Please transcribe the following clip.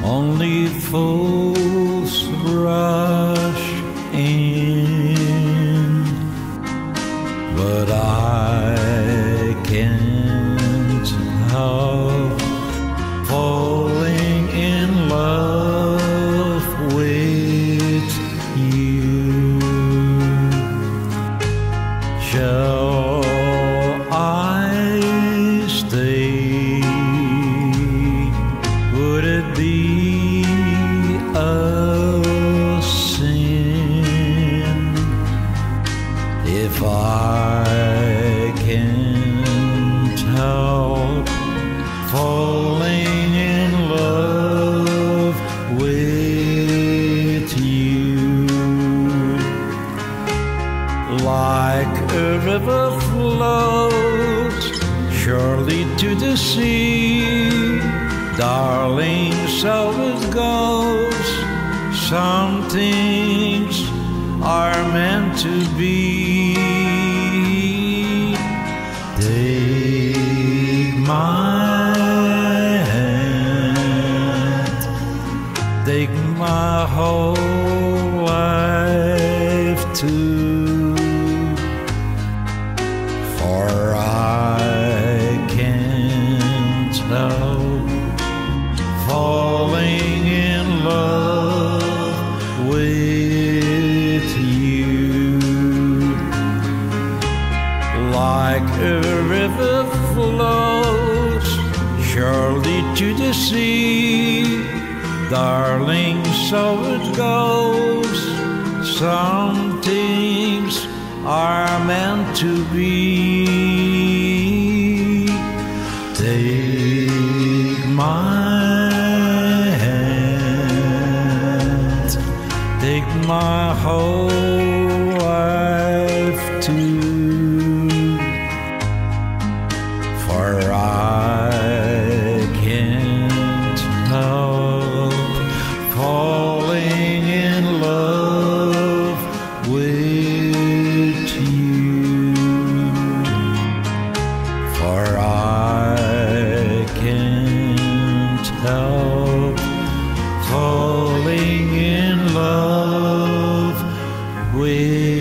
only fools rush in, but I can't help falling in love with you. Shall I stay? Would it be a sin if I can't help falling in love with you? Like a river flows surely to the sea, darling, so it goes. Some things are meant to be. Take my hand, take my whole life too, for I can't help falling in love with you. Like a river flows surely to the sea, darling, so it goes. Some things are meant to be. Take my hand, take my whole life too, for I can't help falling in love with you, for I can't help falling in love with